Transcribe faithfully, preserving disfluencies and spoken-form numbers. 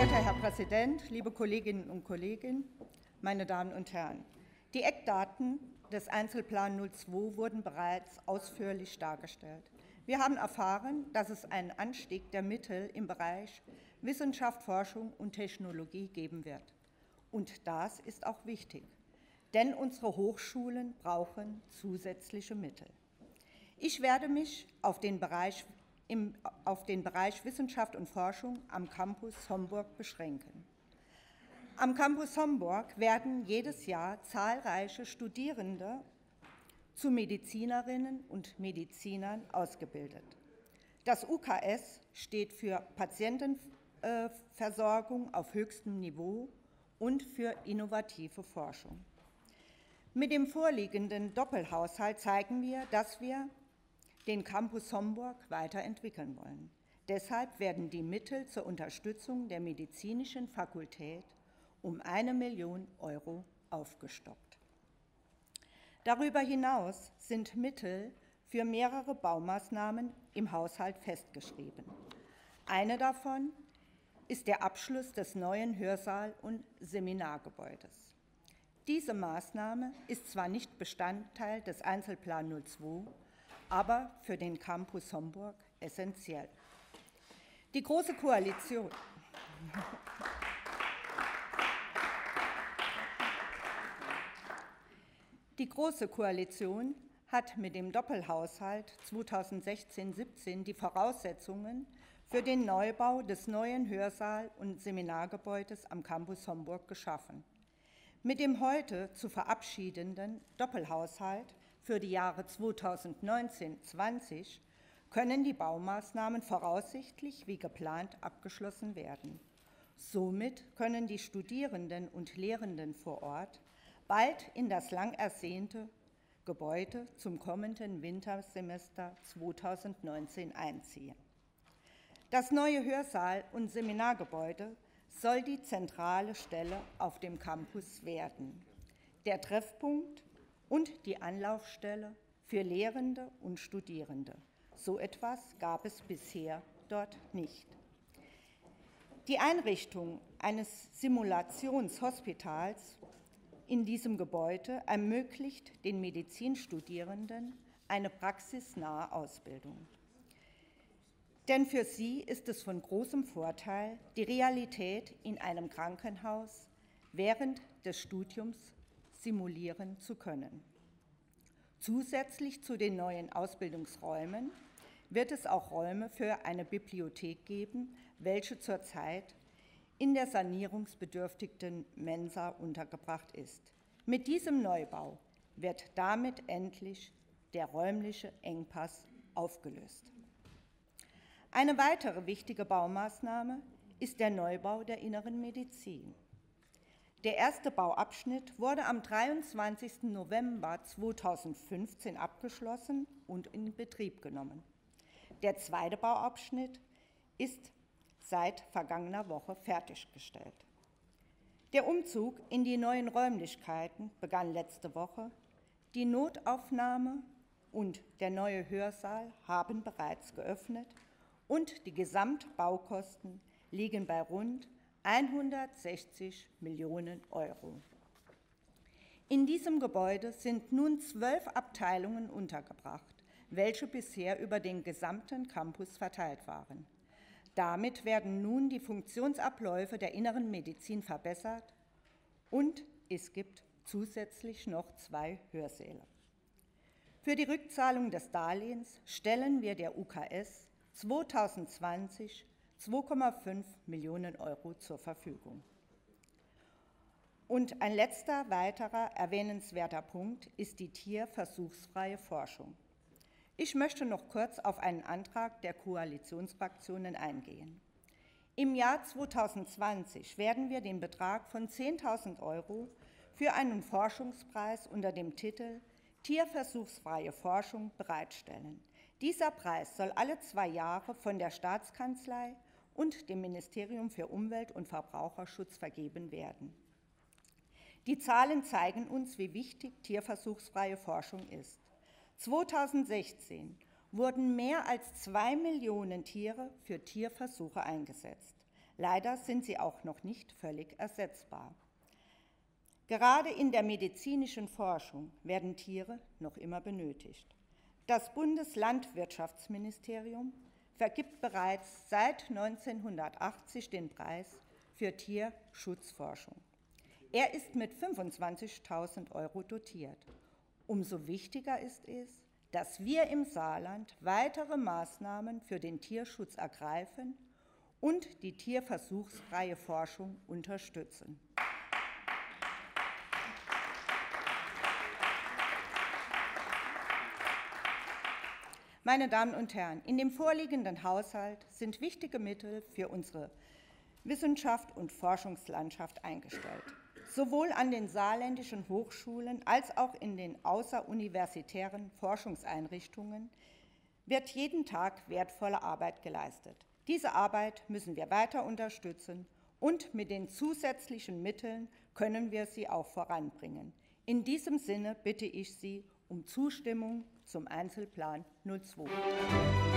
Verehrter Herr Präsident, liebe Kolleginnen und Kollegen, meine Damen und Herren! Die Eckdaten des Einzelplan null zwei wurden bereits ausführlich dargestellt. Wir haben erfahren, dass es einen Anstieg der Mittel im Bereich Wissenschaft, Forschung und Technologie geben wird. Und das ist auch wichtig, denn unsere Hochschulen brauchen zusätzliche Mittel. Ich werde mich auf den Bereich, im, auf den Bereich Wissenschaft und Forschung am Campus Homburg beschränken. Am Campus Homburg werden jedes Jahr zahlreiche Studierende zu Medizinerinnen und Medizinern ausgebildet. Das U K S steht für Patientenversorgung auf höchstem Niveau und für innovative Forschung. Mit dem vorliegenden Doppelhaushalt zeigen wir, dass wir den Campus Homburg weiterentwickeln wollen. Deshalb werden die Mittel zur Unterstützung der medizinischen Fakultät um eine Million Euro aufgestockt. Darüber hinaus sind Mittel für mehrere Baumaßnahmen im Haushalt festgeschrieben. Eine davon ist der Abschluss des neuen Hörsaal- und Seminargebäudes. Diese Maßnahme ist zwar nicht Bestandteil des Einzelplan null zwei, aber für den Campus Homburg essentiell. Die Große Koalition Die Große Koalition hat mit dem Doppelhaushalt zweitausendsechzehn siebzehn die Voraussetzungen für den Neubau des neuen Hörsaal- und Seminargebäudes am Campus Homburg geschaffen. Mit dem heute zu verabschiedenden Doppelhaushalt für die Jahre zweitausendneunzehn bis zwanzig können die Baumaßnahmen voraussichtlich wie geplant abgeschlossen werden. Somit können die Studierenden und Lehrenden vor Ort bald in das lang ersehnte Gebäude zum kommenden Wintersemester zweitausendneunzehn einziehen. Das neue Hörsaal- und Seminargebäude soll die zentrale Stelle auf dem Campus werden, der Treffpunkt und die Anlaufstelle für Lehrende und Studierende. So etwas gab es bisher dort nicht. Die Einrichtung eines Simulationshospitals in diesem Gebäude ermöglicht den Medizinstudierenden eine praxisnahe Ausbildung. Denn für sie ist es von großem Vorteil, die Realität in einem Krankenhaus während des Studiums simulieren zu können. Zusätzlich zu den neuen Ausbildungsräumen wird es auch Räume für eine Bibliothek geben, welche zurzeit in der sanierungsbedürftigen Mensa untergebracht ist. Mit diesem Neubau wird damit endlich der räumliche Engpass aufgelöst. Eine weitere wichtige Baumaßnahme ist der Neubau der Inneren Medizin. Der erste Bauabschnitt wurde am dreiundzwanzigsten November zweitausendfünfzehn abgeschlossen und in Betrieb genommen. Der zweite Bauabschnitt ist seit vergangener Woche fertiggestellt. Der Umzug in die neuen Räumlichkeiten begann letzte Woche. Die Notaufnahme und der neue Hörsaal haben bereits geöffnet und die Gesamtbaukosten liegen bei rund hundertsechzig Millionen Euro. In diesem Gebäude sind nun zwölf Abteilungen untergebracht, welche bisher über den gesamten Campus verteilt waren. Damit werden nun die Funktionsabläufe der Inneren Medizin verbessert und es gibt zusätzlich noch zwei Hörsäle. Für die Rückzahlung des Darlehens stellen wir der U K S zweitausendzwanzig zwei Komma fünf Millionen Euro zur Verfügung. Und ein letzter weiterer erwähnenswerter Punkt ist die tierversuchsfreie Forschung. Ich möchte noch kurz auf einen Antrag der Koalitionsfraktionen eingehen. Im Jahr zweitausendzwanzig werden wir den Betrag von zehntausend Euro für einen Forschungspreis unter dem Titel Tierversuchsfreie Forschung bereitstellen. Dieser Preis soll alle zwei Jahre von der Staatskanzlei und dem Ministerium für Umwelt und Verbraucherschutz vergeben werden. Die Zahlen zeigen uns, wie wichtig tierversuchsfreie Forschung ist. zweitausendsechzehn wurden mehr als zwei Millionen Tiere für Tierversuche eingesetzt. Leider sind sie auch noch nicht völlig ersetzbar. Gerade in der medizinischen Forschung werden Tiere noch immer benötigt. Das Bundeslandwirtschaftsministerium vergibt bereits seit neunzehnhundertachtzig den Preis für Tierschutzforschung. Er ist mit fünfundzwanzigtausend Euro dotiert. Umso wichtiger ist es, dass wir im Saarland weitere Maßnahmen für den Tierschutz ergreifen und die tierversuchsfreie Forschung unterstützen. Meine Damen und Herren, in dem vorliegenden Haushalt sind wichtige Mittel für unsere Wissenschaft und Forschungslandschaft eingestellt. Sowohl an den saarländischen Hochschulen als auch in den außeruniversitären Forschungseinrichtungen wird jeden Tag wertvolle Arbeit geleistet. Diese Arbeit müssen wir weiter unterstützen und mit den zusätzlichen Mitteln können wir sie auch voranbringen. In diesem Sinne bitte ich Sie um Zustimmung zum Einzelplan null zwei.